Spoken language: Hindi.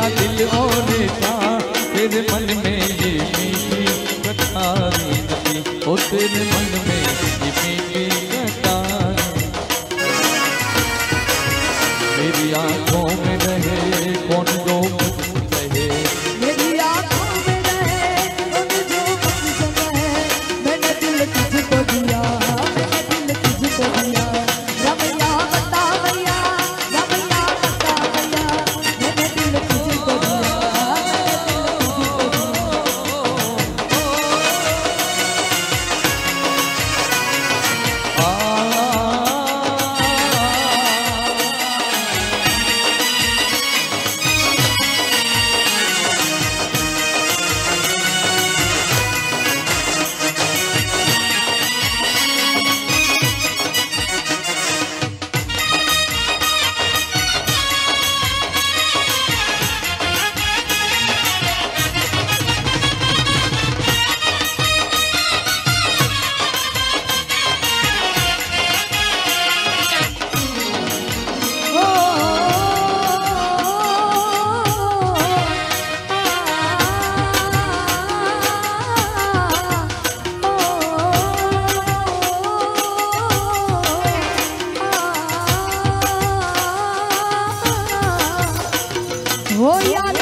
दिल और था तेरे मन में ये मीठी कटारी थी, ओ तेरे मन में ये मीठी कटारी। मेरी आंखों में रहे कौन जो मुझसे कहे, मेरी आंखों में रहे कौन जो मुझसे कहे, मैंने दिल तुझको दिया, मैंने दिल तुझको दिया। रमैया बता भैया, रमैया बता भैया, मैंने दिल तुझको दिया, मैंने दिल तुझको हो यार